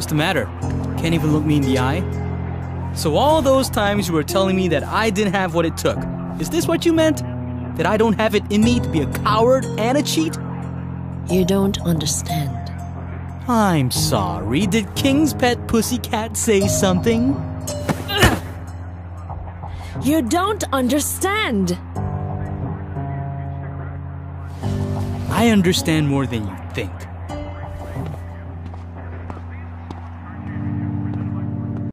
What's the matter? Can't even look me in the eye? So all those times you were telling me that I didn't have what it took, is this what you meant? That I don't have it in me to be a coward and a cheat? You don't understand. I'm sorry, did King's pet pussycat say something? You don't understand! I understand more than you think.